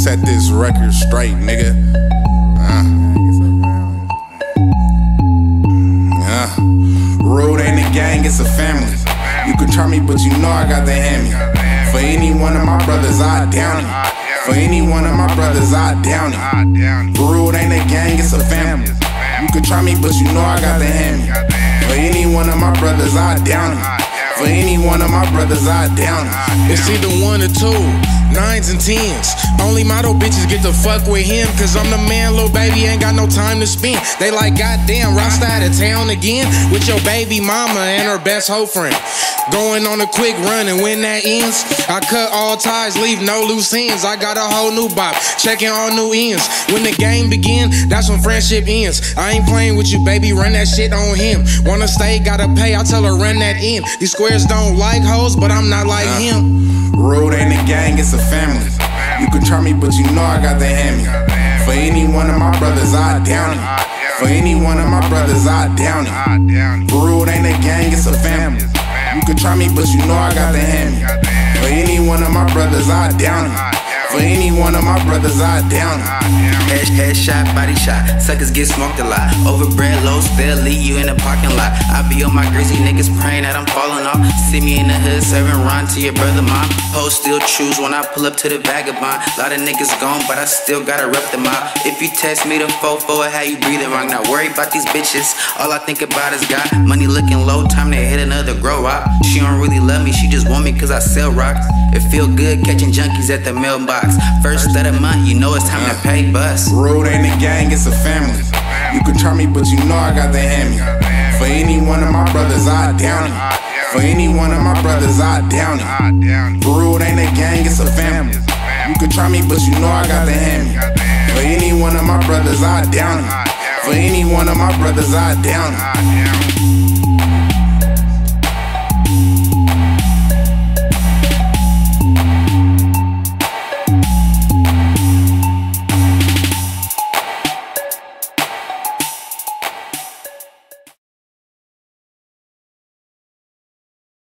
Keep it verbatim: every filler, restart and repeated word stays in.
Set this record straight, nigga. Uh. Uh. Rude ain't a gang, it's a family. You can try me, but you know I got the hammy. For any one of my brothers, I down it. For any one of my brothers, I down it. Rude ain't a gang, it's a family. You can try me, but you know I got the hammy. For any one of my brothers, I down it. For any one of my brothers, I down it. It's either one or two, nines and tens. Only model bitches get to fuck with him, cause I'm the man, little baby ain't got no time to spend. They like, goddamn, Rasta out of town again with your baby mama and her best hoe friend. Going on a quick run, and when that ends, I cut all ties, leave no loose ends. I got a whole new bop, checking all new ends. When the game begin, that's when friendship ends. I ain't playing with you, baby, run that shit on him. Wanna stay, gotta pay, I tell her run that in. These squares don't like hoes, but I'm not like uh, him. Rude ain't a gang, it's a family. You can try me, but you know I got the hammy. For any one of my brothers, I down it. For any one of my brothers, I down it. Rude ain't a gang, it's a family. You can try me, but you know I got the hammy. For any one of my brothers, I down it. For any one of my brothers, I down it. Head, headshot, body shot, suckers get smoked a lot. Overbred, low spell, leave you in the parking lot. I be on my greasy niggas praying that I'm falling off. See me in the hood serving Ron to your brother mom. Hoes still choose when I pull up to the vagabond. Lot of niggas gone, but I still gotta rep them out. If you test me, the fofo, how you breathing wrong. Not worry about these bitches, all I think about is God. Money looking low, time to hit another grow up. She don't really love me, she just want me cause I sell rocks. It feel good catching junkies at the mailbox. First of the month, you know it's time to pay bus. Rude ain't a gang, it's a family. You can try me, but you know I got the hammy. For any one of my brothers, I down it. For any one of my brothers, I down it. Rude ain't a gang, it's a family. You can try me, but you know I got the hammy. For any one of my brothers, I down it. For any one of my brothers, I down it.